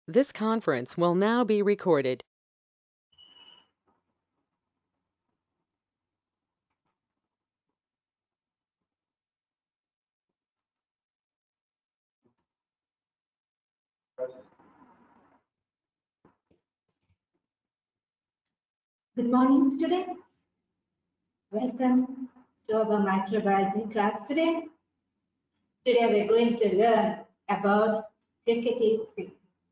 This conference will now be recorded. Good morning, students. Welcome to our microbiology class today. Today we're going to learn about RICKETTSIA.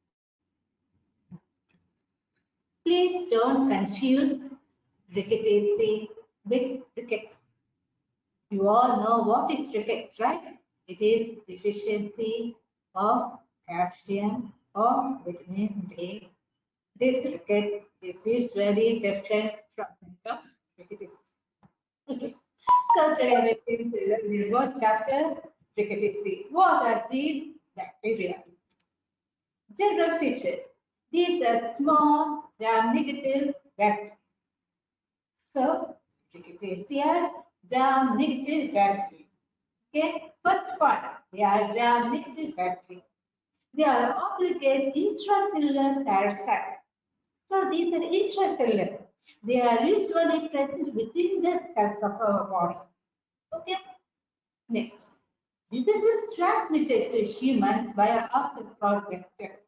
Please don't confuse RICKETTSIA with rickets. You all know what is rickets, right? It is deficiency of calcium or vitamin D. This rickets is usually different from that of RICKETSIA. Okay. So today we're going to learn about chapter RICKETTSIA. What are these bacteria? General features. These are small gram-negative bacteria. So RICKETTSIA gram-negative bacteria. Okay. First part, they are gram-negative bacteria. They are obligate intracellular parasites. So these are intracellular. They are usually present within the cells of our body. Okay. Next, disease is transmitted to humans via arthropod vectors.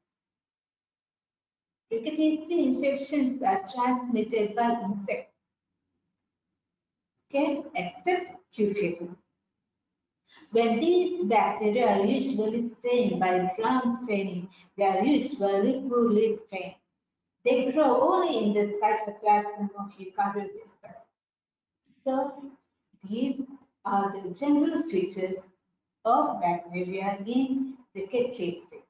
RICKETTSIA infections are transmitted by insects. Okay, except Q fever. When these bacteria are usually stained by drum staining, they are usually poorly stained. They grow only in the cytoplasm of eukaryotic cells. So, these are the general features of bacteria in RICKETTSIA.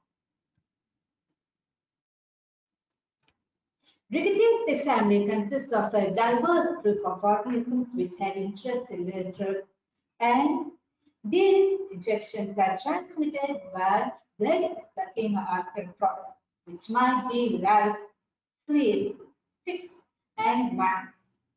RICKETTSIA family consists of a diverse group of organisms which have intracellular growth, and these infections are transmitted by blood-sucking arthropods, which might be lice, fleas, ticks, and mites.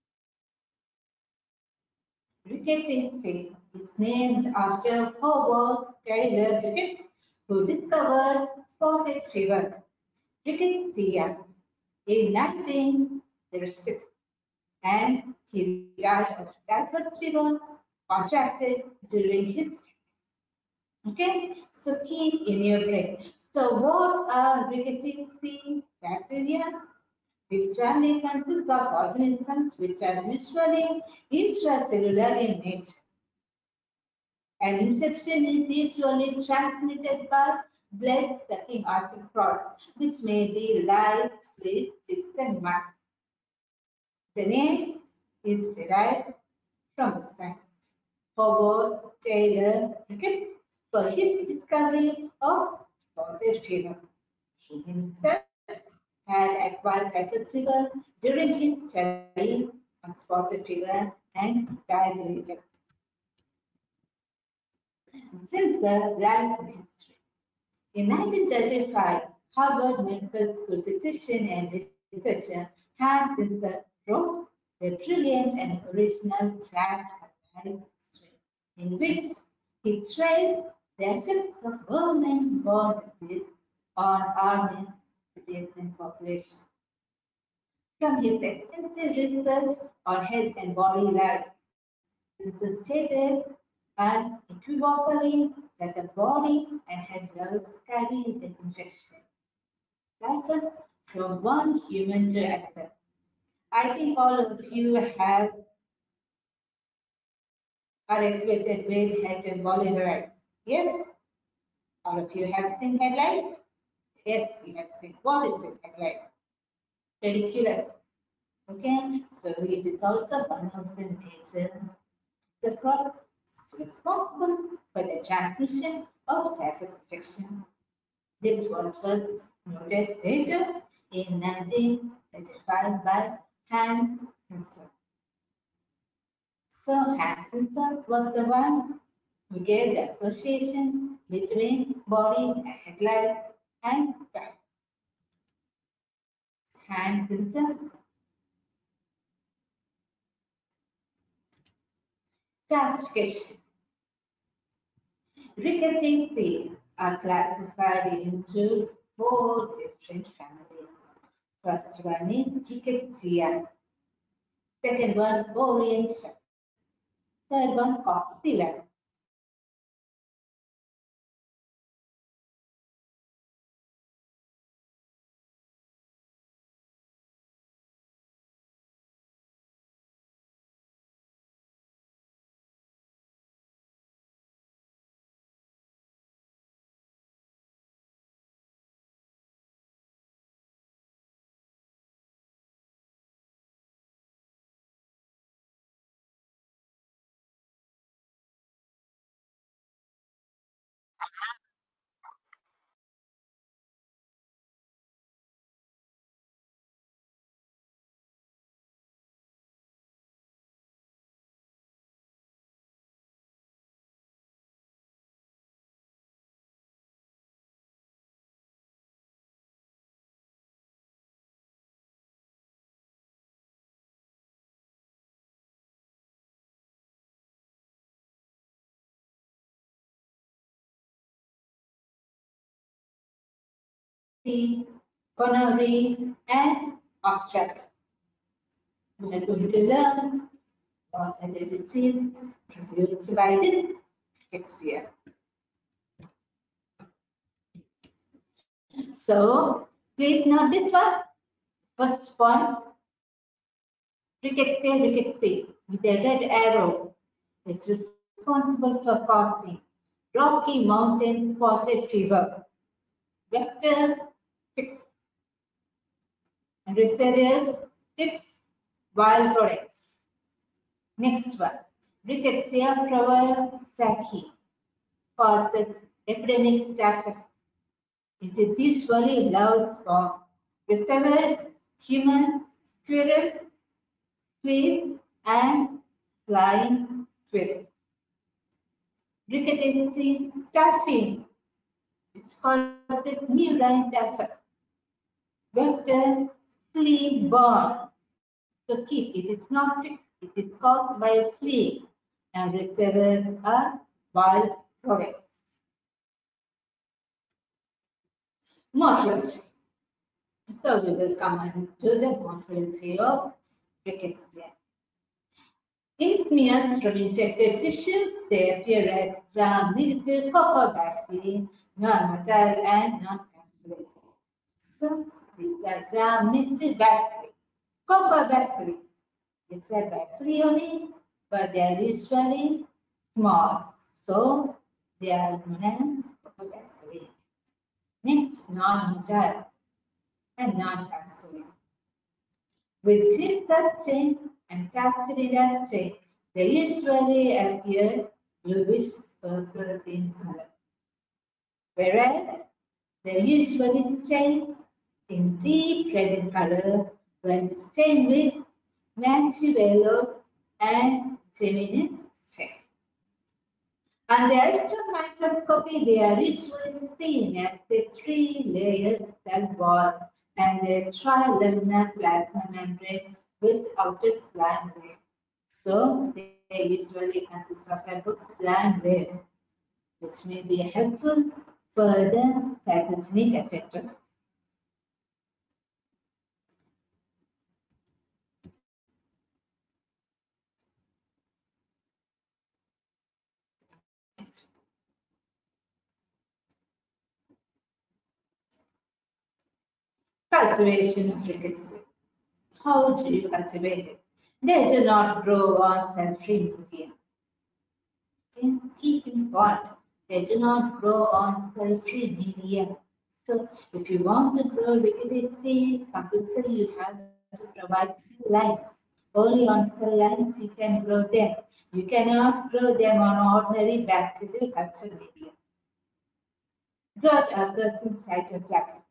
RICKETTSIA is named after Howard Taylor Ricketts, who discovered spotted fever, rickettsia, in 1906, and he died of typhus fever contracted during his studies. Okay, so keep in your brain. So what are RICKETTSIA bacteria? This family consists of organisms which are usually intracellular in nature. An infection is usually transmitted by blood-sucking arthropods, which may be lice, fleas, ticks, and mites. The name is derived from the scientist Howard Taylor Ricketts for his discovery of spotted fever. He himself had acquired typhus fever during his study on spotted fever and died later. Since the rise in history, in 1935, Harvard Medical School physician and researcher Hans Sincer wrote the brilliant and original Rats Survive history, in which he traced the effects of vermin-borne disease on armies, cities, and population. From his extensive research on head and body lice, Sincer stated unequivocally that the body and head cells carry the infection. Typhus from one human to another. I think all of you are acquainted with head and body lice. Yes? All of you have seen head lice? Yes, you have seen. What is it, head lice? Ridiculous. Okay, so it is also one of the major products responsible for the transmission of typhus infection. This was first noted later in 1935 by Hans Sincer. So Hans Sincer was the one who gave the association between body and head lice and typhus. Hans Sincer. Classification. RICKETTSIA are classified into 4 different one is Rickettsia. Second one, Orientia. Third one, Coxilla. The Connery and Australis. We are going to learn what are the diseases produced by this rickettsia. So please note this one. First point, rickettsia with a red arrow is responsible for causing Rocky Mountain spotted fever, vector ticks, and rhizarius ticks, wild rodents. Next one, Rickettsia prowazekii causes epidemic typhus. It is usually loves for receivers, humans, squirrels, fleas, and flying squirrels. Rickettsia typhi, which causes murine typhus. Vector flea borne. So keep it is not tick, it is caused by a flea, and receivers are wild rodents. Morphology. So we will come on to the morphology of rickettsia. In smears from infected tissues, they appear as gram-negative copper bacilli, non-motile and non-encapsulated. So these are gram-negative bacilli. Copper bacilli. These are bacilli only, but they are usually small. So they are known as copper bacilli. Next, non-motile and non-encapsulated. With Jesus chain and Castilian chain, they usually appear bluish purple in color, whereas they usually stain in deep red in color when stained with Manchivellos and Geminis stain. Under electron microscopy, they are usually seen as a three-layered cell wall and a trilaminar plasma membrane with outer slime layer. So they usually consist of a good slime layer, which may be helpful for the pathogenic effect of cultivation of rickets. How do you cultivate it? They do not grow on cell-free medium. Keep in mind, they do not grow on cell-free medium. So if you want to grow rickettsia, compulsory you have to provide cell lines. Only on cell lines you can grow them. You cannot grow them on ordinary bacterial culture medium. Growth occurs in cytoplasm.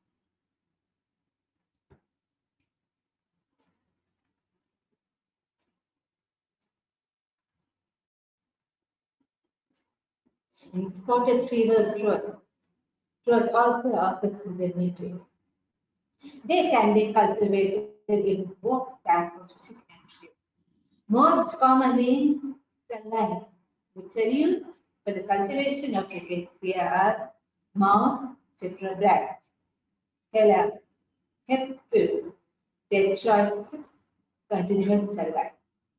In spotted fever growth also occurs in the nucleus. They can be cultivated in both sac of chick and sheep. Most commonly, cell lines, which are used for the cultivation of rickettsia are mouse fibroblast, HeLa, Hep2, Detroit 6 continuous cell lines.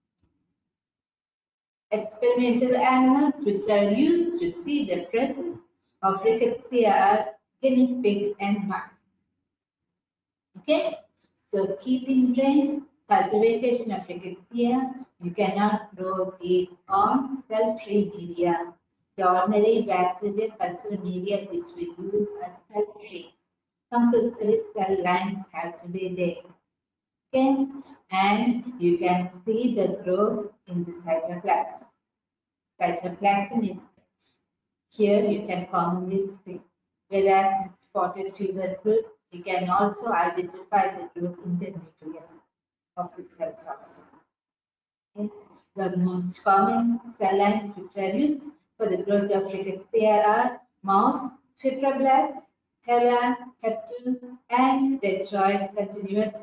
Experimental animals which are used to see the presence of rickettsia are guinea pig and mice. Okay, so keep in mind cultivation of rickettsia. You cannot grow these on cell-free media. The ordinary bacterial cultural media which we use are cell-free. Compulsory cell lines have to be there. Okay, and you can see the growth in the cytoplasm. Cytoplasm is here you can commonly see. Whereas in spotted fever group, you can also identify the growth in the nucleus of the cells also. Okay. The most common cell lines which are used for the growth of rickettsia are mouse, fibroblast, HeLa, Hep2, and Detroit continuous.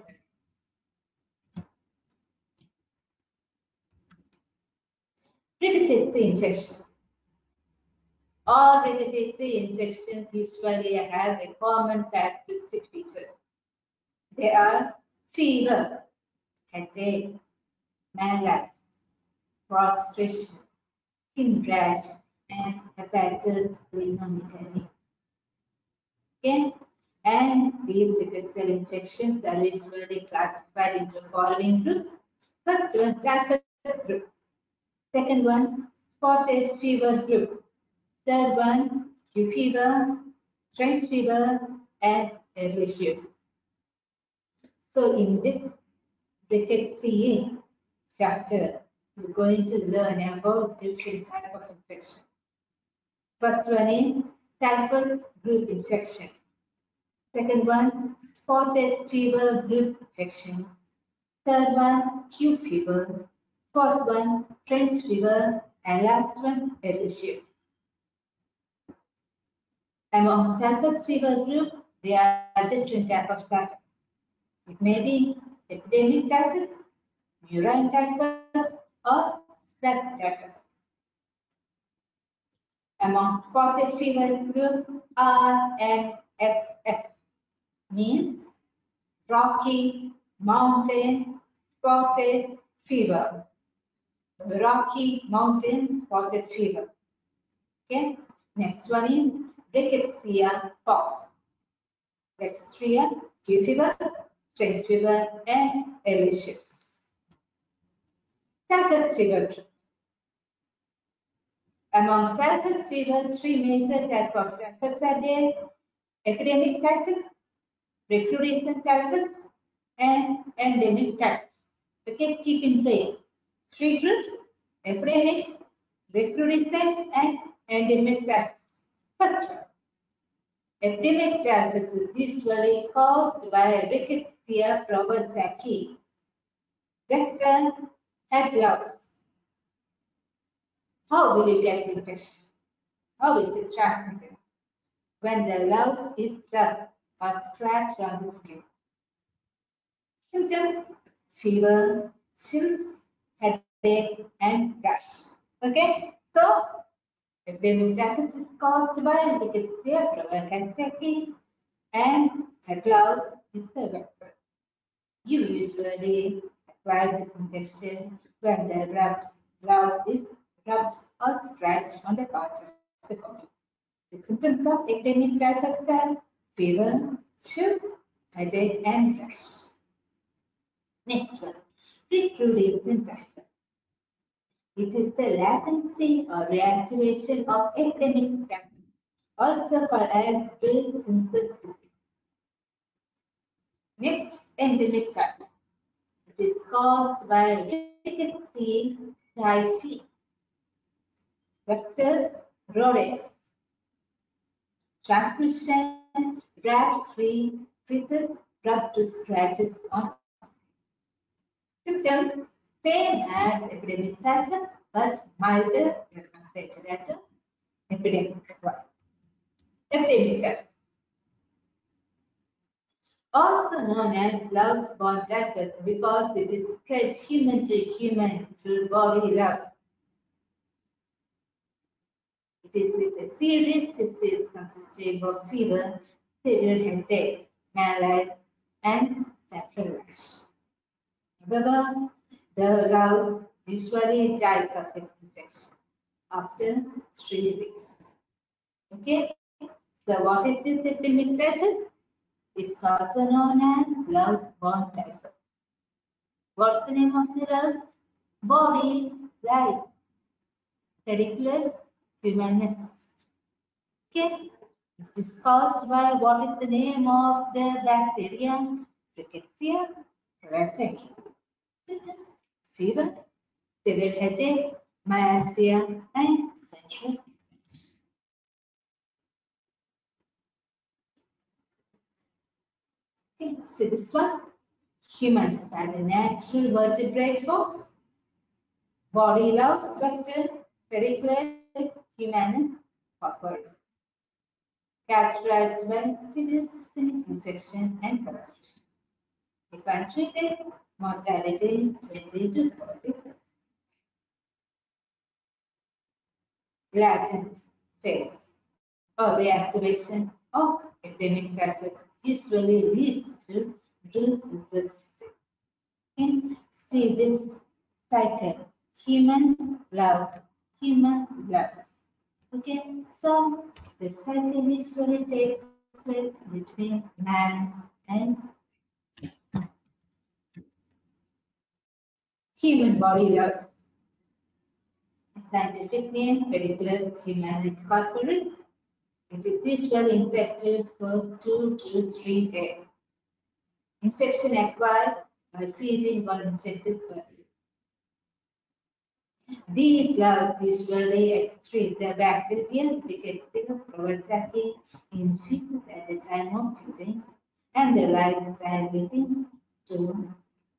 Rickettsia infection. All rickettsia infections usually have a common characteristic features. They are fever, headache, malaise, prostration, skin rash, and hepatitis biliary. Okay, and these rickettsia infections are usually classified into following groups. First one, typhus group. Second one, spotted fever group. Third one, Q fever, French fever, and Ehrlichius. So in this rickettsia chapter, we're going to learn about different types of infections. First one is typhus group infections. Second one, spotted fever group infections. Third one, Q fever. Fourth one, French fever. And last one, Ehrlichius. Among typhus fever group, there are different types of typhus. It may be epidemic typhus, murine typhus, or scab typhus. Among spotted fever group, RMSF means Rocky Mountain Spotted Fever. Rocky Mountain Spotted Fever. Okay. Next one is rickettsia pox. Rickettsia, Q fever, French fever, and Ehrlichius. Typhus fever group. Among typhus fever, three major types of typhus are there: epidemic typhus, recrudescent typhus, and endemic typhus. Okay, keep in mind. Three groups: epidemic, recrudescent, and endemic typhus. First one. Epidemic typhus is usually caused by Rickettsia prowazekii, vector head loss. How will you get infection? How is it transmitted? When the louse is rubbed or scratched on the skin. Symptoms: fever, chills, headache, and rash. Okay, so epidemic typhus is caused by Rickettsia prowazekii, and head louse is the vector. You usually acquire this infection when the louse is rubbed or scratched on the part of the body. The symptoms of epidemic typhus are fever, chills, headache, and rash. Next one, recrudescent typhus. It is the latency or reactivation of epidemic typhus, also called as Brill-Simpson disease. Next, endemic typhus. It is caused by Rickettsia typhi. Vectors, rodents. Transmission, rat-free feces rubbed to scratches on. Symptoms, same as epidemic typhus, but milder when compared to that epidemic one. Epidemic typhus. Also known as louse-borne typhus because it is spread human to human through body louse. It is a serious disease consisting of fever, severe headache, malaise, and central rash. However, the louse usually dies of this infection after 3 weeks. Okay, so what is this epidemic typhus? It's also known as louse-borne typhus. What's the name of the louse? Body lice, Pediculus humanus. Okay, it is caused by what is the name of the bacteria? Rickettsia prevacci. Symptoms: fever, severe headache, myalgia, and central weakness. Okay, so this one, humans are the natural vertebrate host. Body loves vector, Pediculus humanus corporis. Characterized by severe systemic infection and constriction. If untreated, mortality 20 to 40%. Latent phase or reactivation of epidemic typhus usually leads to drusen. And see this cycle: human loves, human loves. Okay, so the cycle usually takes place between man and human body loves. Scientific name: Pediculus humanus corporis. It is usually infected for 2 to 3 days. Infection acquired by feeding on infected person. These larvae usually excrete the bacteria Rickettsia prevacci in feces at the time of feeding and the lifetime within 2.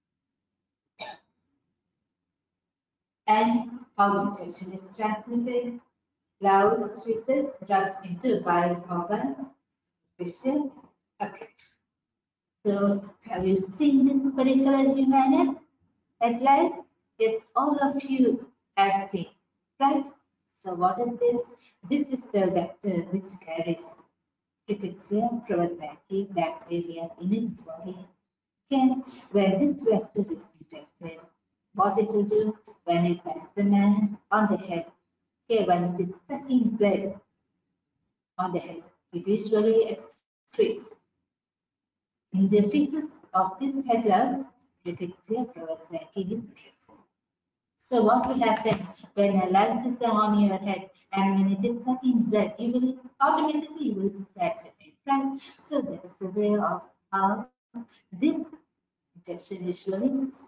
And how infection is transmitted? Larva's feces rubbed into bite of a superficial approach. So, have you seen this particular humanist at last? Yes, all of you have seen, right? So, what is this? This is the vector which carries Rickettsia prevacci bacteria in its body. Okay, when this vector is infected, what it will do when it bites the man on the head? Okay, when it is sucking blood on the head, it usually excretes. In the feces of this head louse, Rickettsia prevacci is present. So what will happen when a lice is on your head and when it is sucking blood, you will automatically scratch it, right? So that is the way of how this infection usually is.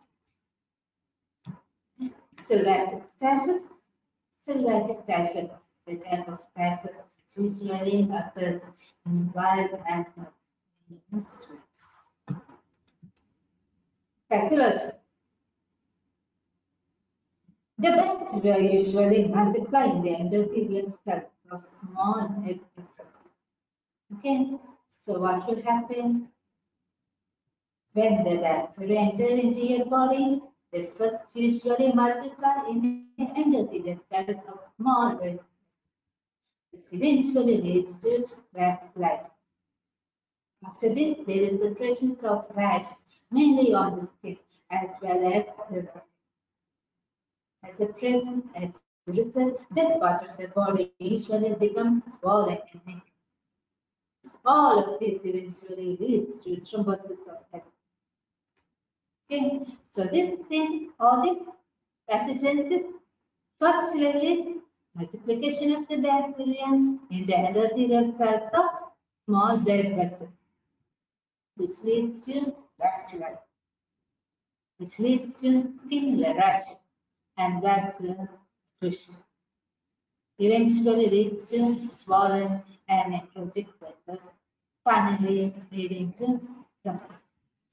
Sylvatic typhus. Sylvatic typhus is a type of typhus which usually occurs in wild animals in streets. Pathology. The bacteria usually multiply in the endothelial cells of small blood vessels. Okay, so what will happen when the bacteria enter into your body? They first usually multiply in the endothelial cells of small blood vessels, which eventually leads to vasculitis. After this, there is the presence of rash, mainly on the skin as well as other organs. As a result, that part of the body usually becomes swollen and inflamed. All of this eventually leads to thrombosis of vessels. Okay, so this thing, all this pathogenesis, first level is multiplication of the bacteria in the endothelial cells of small blood vessels, which leads to vasculitis, which leads to skin rashes and vascular occlusion. Eventually leads to swollen and necrotic vessels, finally leading to thrombosis.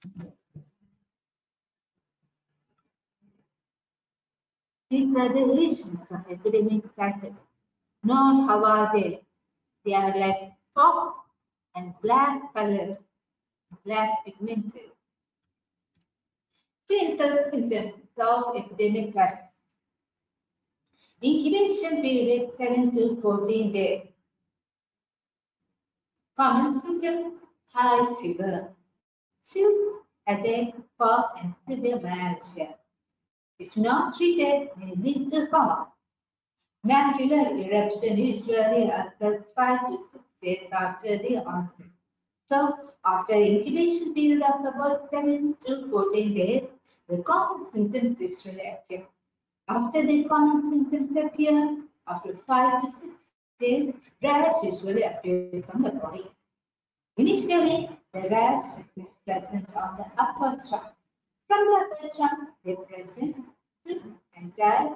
These are the lesions of epidemic typhus. Note how are they? They are like spots and black colored, black pigmented. Clinical symptoms of epidemic typhus. Incubation period 7 to 14 days. Common symptoms: high fever, chills, headache, cough, and severe myalgia. If not treated, may lead to harm. Macular eruption usually occurs 5 to 6 days after the onset. So, after an incubation period of about 7 to 14 days, the common symptoms usually appear. After the common symptoms appear, after 5 to 6 days, rash usually appears on the body. Initially, the rash is present on the upper trunk. From the upper trunk, they present to entire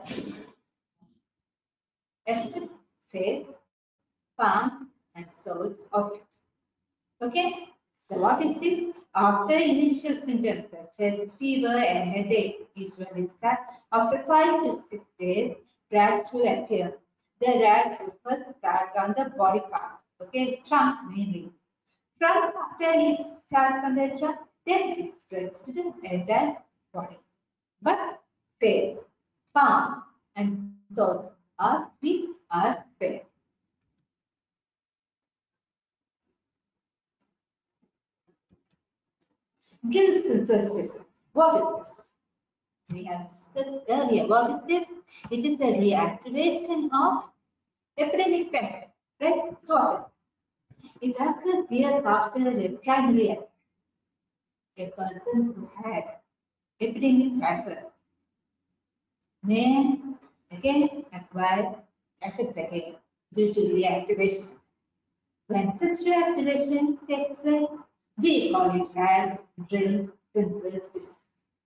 except face, palms, and soles of it. Okay? So what is this? After initial symptoms such as fever and headache usually start, after 5 to 6 days, rash will appear. The rash will first start on the body part, okay, trunk mainly. From after it starts on the trunk, then it spreads to the entire body. But face, palms, and soles of feet are spared. Drills and solstices. What is this? We have discussed earlier. What is this? It is the reactivation of epidemic typhus, right? So what is it? It occurs years after a primary attack. A person who had epidemic typhus may again acquire typhus again due to reactivation. When such reactivation takes place, we call it as drill synthesis disease.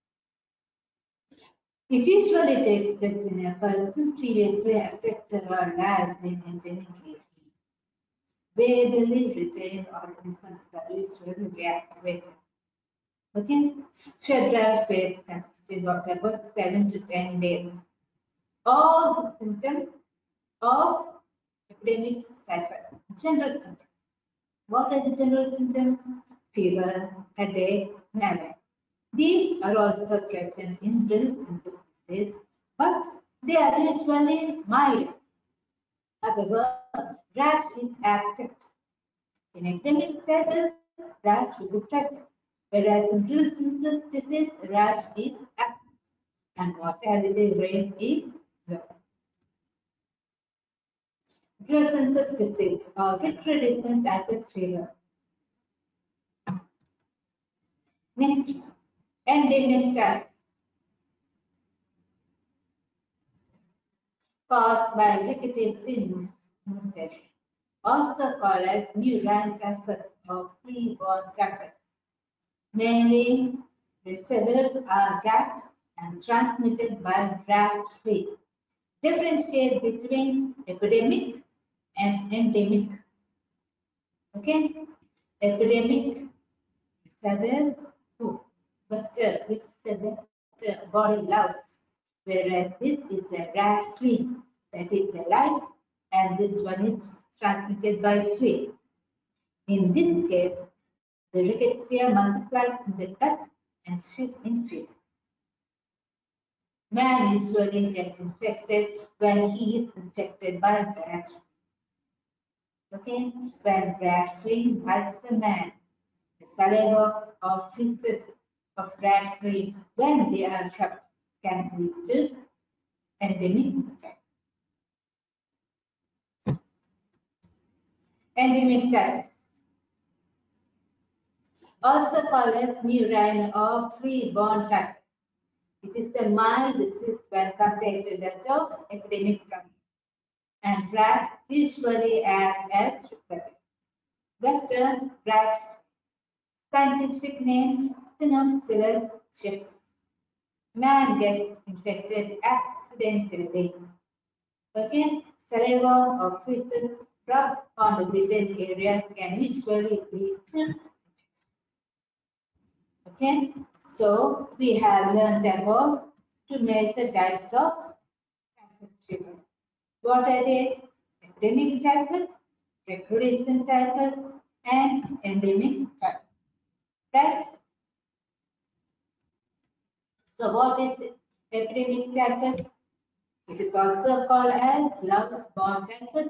It usually takes place in a person previously affected or lived in endemic area. Variably retained organisms are usually reactivated. Okay? Febrile phase consisting of about 7 to 10 days. All the symptoms of epidemic typhus, general symptoms. What are the general symptoms? Fever, headache, malaise. These are also present in drill synthesis, but they are usually mild. However, rash is absent. In endemic typhus, rash will be present, whereas in drill synthesis disease, rash is absent and mortality rate is low. Drill synthesis disease or recrudescent typhus fever. Next one, endemic typhus, caused by Rickettsia muscae, also called as murine typhus or flea-borne typhus. Mainly, receivers are rat and transmitted by rat flea. Differentiate between epidemic and endemic. Okay, epidemic receivers who vector which is a vector body loves, whereas this is a rat flea that is the life, and this one is transmitted by flea. In this case, the rickettsia multiplies in the gut and shit in feces. Man usually gets infected when he is infected by rat. Okay, when rat flea bites the man, the saliva or feces of rat flea, when they are trapped, can lead to endemic typhus. Endemic typhus, also called as murine or flea-borne typhus. It is a mild disease when compared to that of epidemic typhus, and rat usually act as receptors. Vector rat, scientific name Cynomycetus chips. Man gets infected accidentally. Okay, saliva or feces rubbed on the bitten area can usually lead to infection. Okay, so we have learned about two major types of typhus fever. What are they? Epidemic typhus, recrudescent typhus, and endemic typhus. Right? So what is epidemic typhus? It is also called as Love's-borne typhus,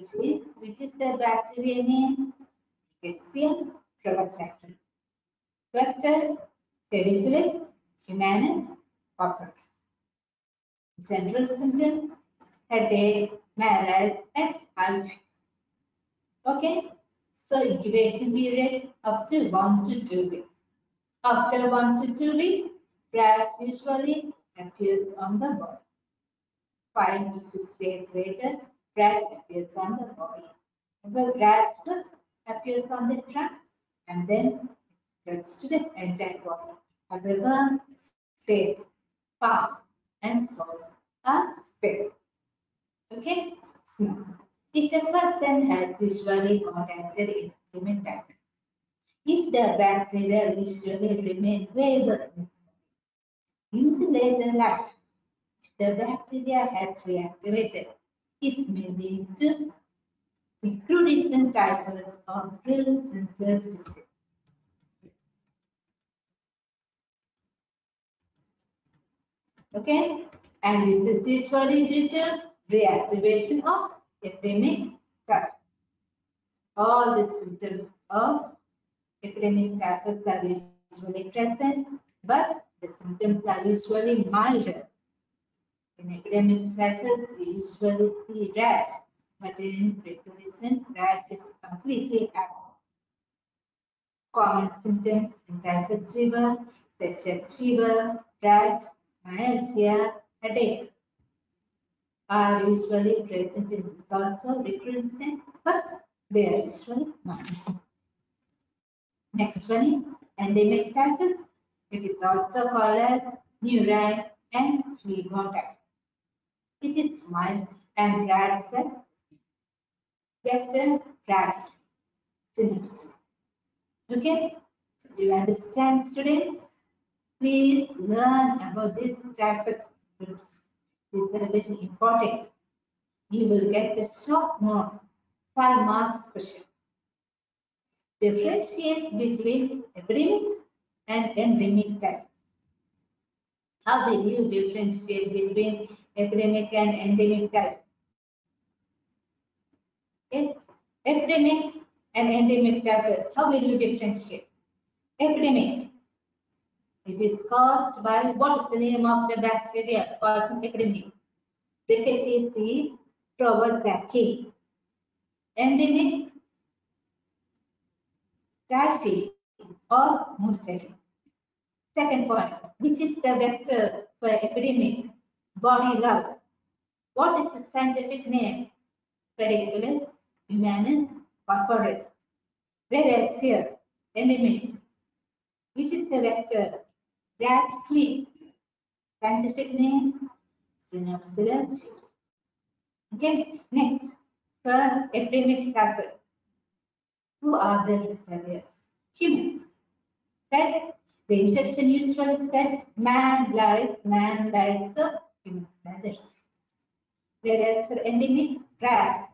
which is the bacteria name Rickettsia provocata. Vector, Pediculus, Humanus, Corpus. General symptoms, headache, malaise, and high fever. Okay, so incubation period up to 1 to 2 weeks. After 1 to 2 weeks, rash usually appears on the body. 5 to 6 days later, rash appears on the body. The rash first appears on the trunk and then spreads to the entire body. However, face, palms, and soles are spared. Okay? So, if a person has usually contacted implementitis, if the bacteria usually remain viable in the later life, the bacteria has reactivated, it may lead to recrudescent typhus or brill sensors disease. Okay, and this is usually due to reactivation of epidemic typhus. All the symptoms of epidemic typhus are usually present, but the symptoms are usually milder. In epidemic typhus, we usually see rash, but in recrudescent, rash is completely absent. Common symptoms in typhus fever, such as fever, rash, myalgia, headache, are usually present in this also recrudescent, but they are usually mild. Next one is endemic typhus. It is also called as murine and phlegm typhus. It is mild and rare cell vector rare synapse. Okay, so do you understand, students? Please learn about this typhus groups. These are very important. You will get the short notes, 5 marks question. Differentiate between epidemic and endemic typhus. How will you differentiate between epidemic and endemic typhus? Okay. Epidemic and endemic typhus, how will you differentiate? Epidemic, it is caused by, what is the name of the bacteria causing epidemic? RICKETTSIA provozaki. Endemic, typhi or muscaria. Second point, which is the vector for epidemic? Body loves. What is the scientific name? Pediculus, Humanus, Corporus. Whereas here, endemic, which is the vector? Rat flea. Scientific name? Synopsilla chips. Okay, next, for epidemic typhus, who are the recipients? Humans. Right? The infection usually spread man lies, so humans are the recipients. Whereas for endemic, rats.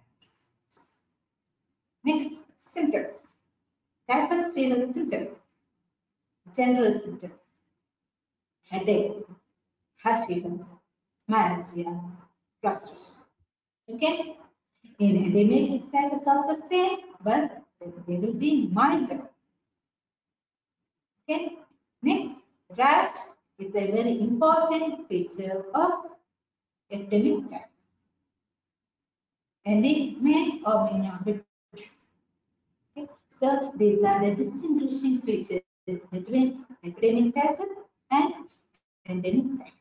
Next, symptoms. Typhus fever symptoms. General symptoms. Headache, high fever, myalgia, frustration. Okay? In endemic, typhus also same, but they will be milder. Okay? Next, rash is a very important feature of epidemic typhus. And it may or may not be present. Okay? So these are the distinguishing features between epidemic typhus and endemic typhus.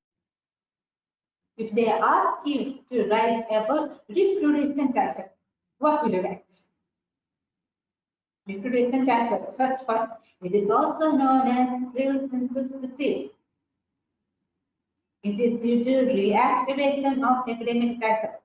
If they ask you to write about recrudescent typhus, what will you write? Recrudescent typhus, first one, it is also known as frill synthesis disease. It is due to reactivation of epidemic typhus.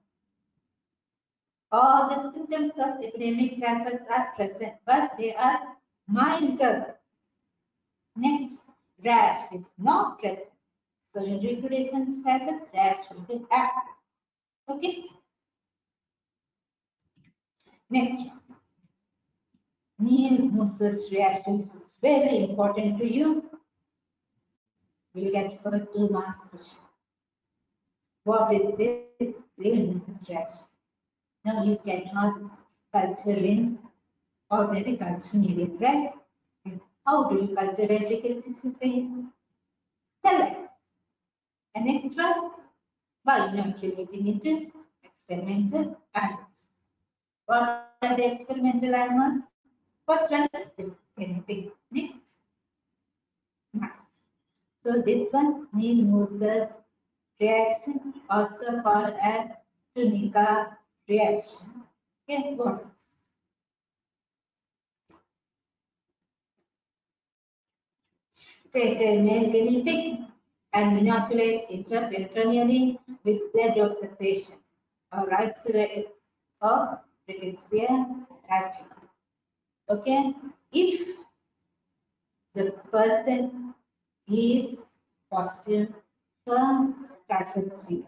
All the symptoms of epidemic typhus are present, but they are milder. Next, rash is not present. So in recrudescent typhus, rash will be absent. Okay. Next one. Neal-Moses reaction. This is very important to you. We'll get for 2 marks question. What is this Neal-Moses reaction? Now you cannot culture in ordinary culture medium, right? How do you cultivate rickettsia? Select. And next one, by inoculating into experimental animals. What are the experimental animals? First one is this guinea pig. Next, mice. So this one, Neal-Moser's reaction, also called as Tunica reaction. Okay, what is this? Take a male guinea pig and inoculate intraperitoneally with blood of the patient or isolates of rickettsia typhi. Okay, if the person is positive for typhus fever,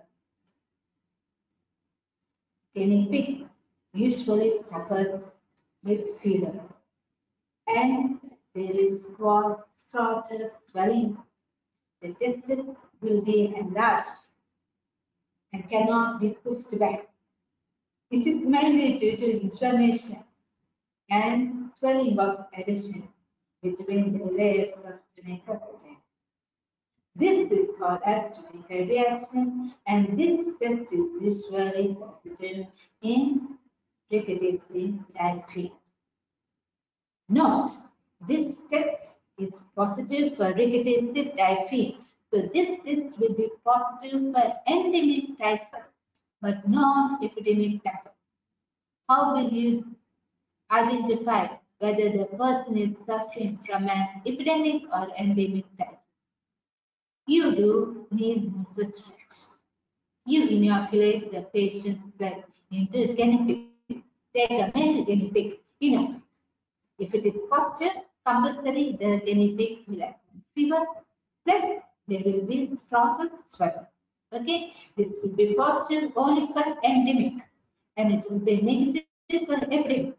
guinea pig usually suffers with fever and there is scrotal swelling. The testis will be enlarged and cannot be pushed back. It is mainly due to inflammation and swelling of adhesions between the layers of tunica vagina. This is called as tunica reaction, and this test is usually positive in rickettsia typhi. Note, this test is positive for rickettsia typhi. So this test will be positive for endemic typhus, but not epidemic typhus. How will you identify whether the person is suffering from an epidemic or endemic typhus? You do Neal-Moser's reaction. You inoculate the patient's blood into guinea pig. Take a male guinea pig, inoculate. If it is positive, compulsory the guinea pig will have fever, plus there will be scrotal swelling. Okay, this will be positive only for endemic and it will be negative for epidemic.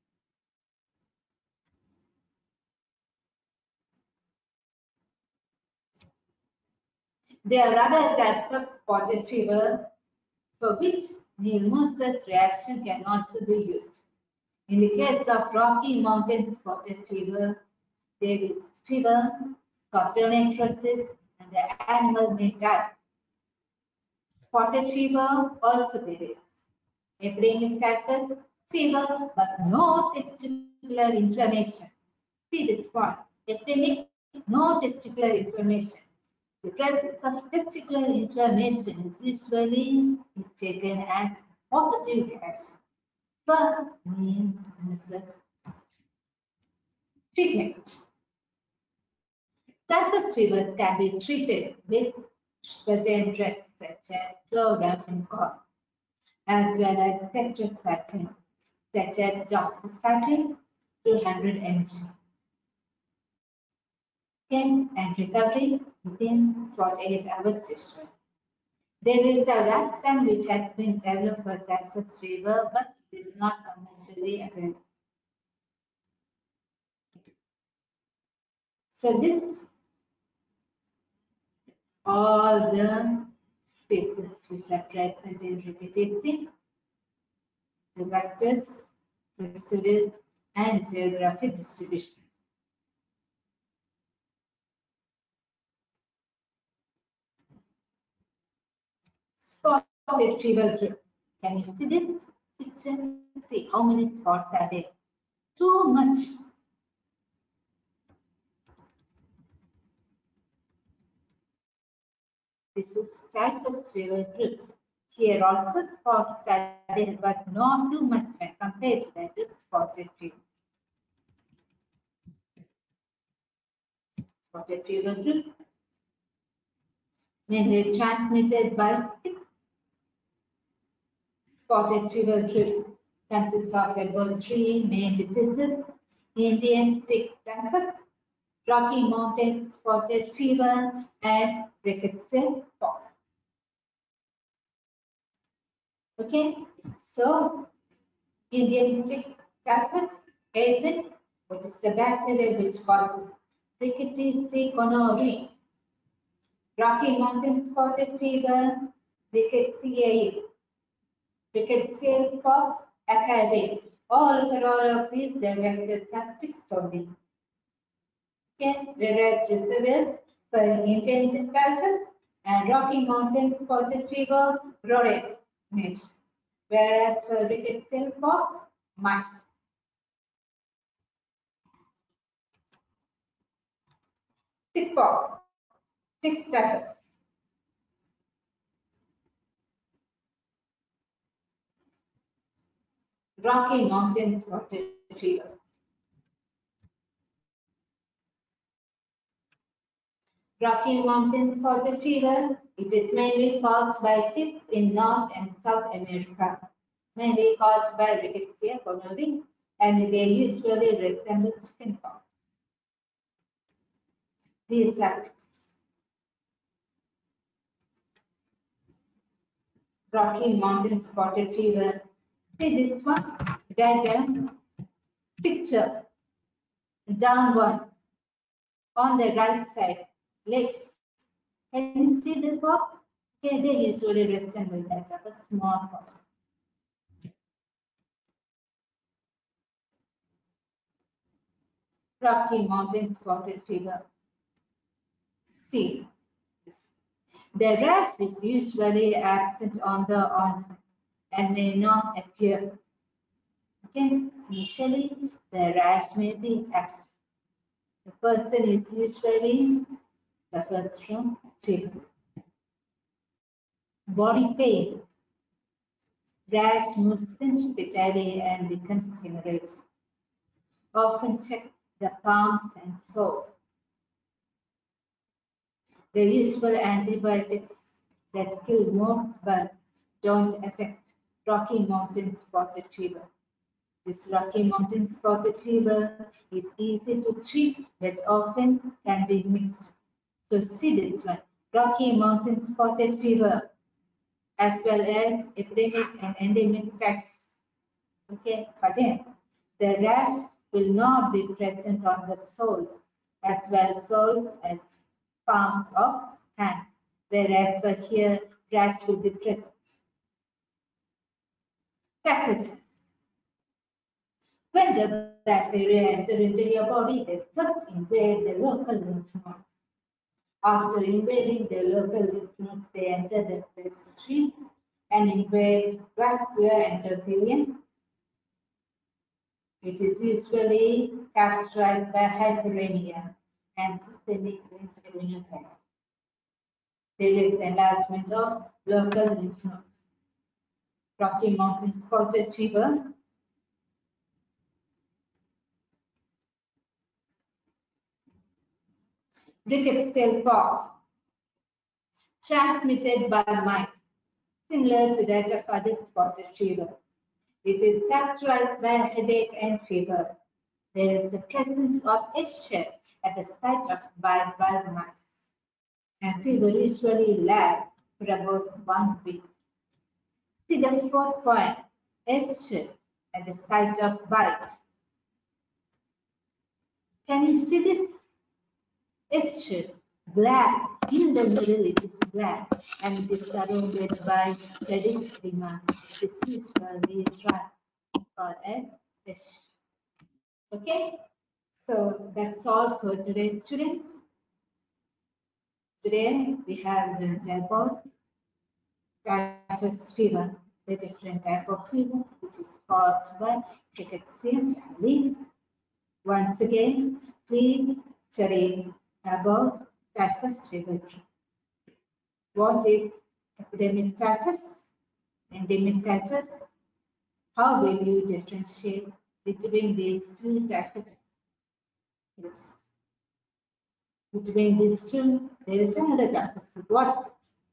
There are other types of spotted fever for which Neal-Moser's reaction can also be used. In the case of Rocky Mountain spotted fever, there is fever, scrotal necrosis, and the animal may die. Spotted fever also there is. Epidemic typhus fever, but no testicular inflammation. See this point. Epidemic, no testicular inflammation. The presence of testicular inflammation is usually taken as positive reaction for Neal-Moser treatment. Typhus fevers can be treated with certain drugs such as chloraphenol, as well as tetracycline, such as doxycycline 200 mg. Okay, and recovery within 48 hours usually. There is a vaccine which has been developed for typhus fever, but it is not commercially available. So this all the species which are present in rickettsia, the vectors, residues, and geographic distribution. Spotted fever group. Can you see this picture? See how many spots are there? Too much. This is typhus fever group. Here also spots are there, but not too much when compared to that is spotted fever. Spotted fever group, mainly transmitted by sticks. Spotted fever group consists of about 3 main diseases: Indian tick typhus, Rocky Mountain spotted fever, and rickettsia pox. Okay, so Indian tick typhus agent, what is the bacteria which causes rickettsia gonorrhea? Rocky Mountain spotted fever, rickettsia pox, acarine. All of these, their vectors are ticks only. Okay, whereas reservoirs for Indian typhus and Rocky Mountain spotted fever, rodents, niche. Whereas for rickettsial pox, mice. Tick pox, tick typhus. Rocky Mountain spotted fevers. Rocky Mountain spotted fever, it is mainly caused by ticks in North and South America, mainly caused by Rickettsia cholerae, and they usually resemble chickenpox. These are ticks. Rocky Mountain spotted fever. See this one, diagram, picture, down one, on the right side, legs. Can you see the box? Okay, they usually resemble that of a small box. Rocky Mountain spotted fever. See, the rash is usually absent on the onset and may not appear. Okay, initially the rash may be absent. The person is usually suffers from fever. Body pain. Rash moves centripetally and becomes hemorrhagic. Often check the palms and soles. The usual antibiotics that kill most bugs don't affect Rocky Mountain spotted fever. This Rocky Mountain spotted fever is easy to treat but often can be mixed. So see this one, Rocky Mountain spotted fever as well as epidemic and endemic typhus. Okay, for them, the rash will not be present on the soles as palms of hands, whereas for here, rash will be present. Pathogens. When the bacteria enter into your body, they first invade the local lymph nodes. After invading the local lymph nodes, they enter the bloodstream and invade vascular endothelium. It is usually characterized by hyperemia and systemic lymphadenopathy. There is enlargement of local lymph nodes. Rocky Mountain spotted fever. Rickettsial pox, transmitted by mice, similar to that of other spotted fever. It is characterized by headache and fever. There is the presence of eschar at the site of bite by mice, and fever usually lasts for about 1 week. See the fourth point, eschar at the site of bite. Can you see this? Eschar, black. In the middle it is black and it is surrounded by reddish edema. It is usually dry or as eschar. Okay, so that's all for today, students. Today we have learned about typhus fever, the different type of fever which is caused by Rickettsia family. Once again, please study about typhus fever. What is epidemic typhus, endemic typhus? How will you differentiate between these two typhus groups? Between these two, there is another typhus. What is it?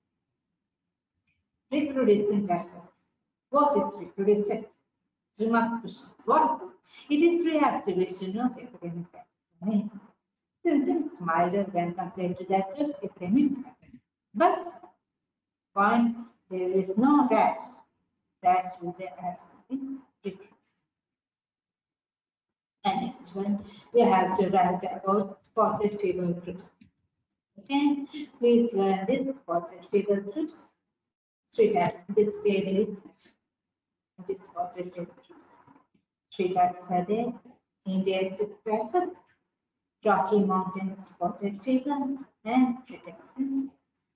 Recrudescent typhus. What is recrudescent? Remarks questions. What is it? It is reactivation of epidemic typhus. Symptoms milder when compared to that of epidemic typhus. But point, there is no rash. Rash will be absent in recrudescent. And next one, we have to write about spotted fever groups. Okay, please learn this spotted fever groups. 3 types. This table is spotted fever groups. 3 types are there. Indian typhus, Rocky Mountain spotted fever, and rickettsial.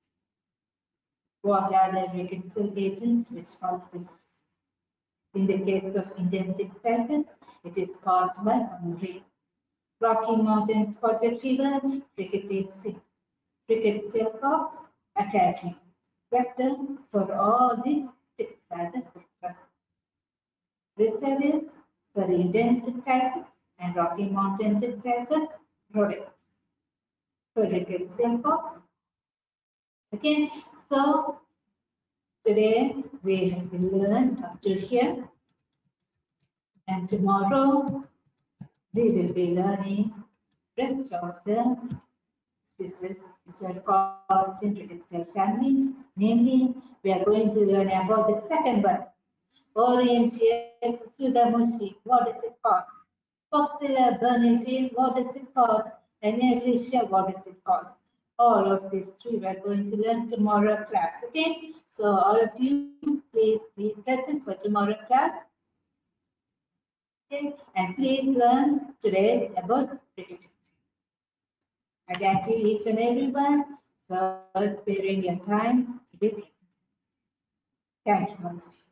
What are the rickettsial agents which cause this disease? In the case of endemic typhus, it is caused by gonorrhea. Rocky Mountain spotted fever, rickettsial pox, academy. Vector for all these ticks are the vector. Reservoirs for endemic typhus and Rocky Mountain typhus, products. For rickettsial pox. Okay, so today we have learned up to here, and tomorrow we will be learning rest of the diseases which are caused in rickettsial family. Namely, we are going to learn about the second one, Orientia pseudomonas. What does it cause? Coxilla bernardii, what does it cause? And Ehrlichia, what does it cause? All of these three we are going to learn tomorrow class. Okay, so all of you please be present for tomorrow class. Okay, and please learn today about rickettsial. I thank you each and everyone for sparing your time to be present. Thank you.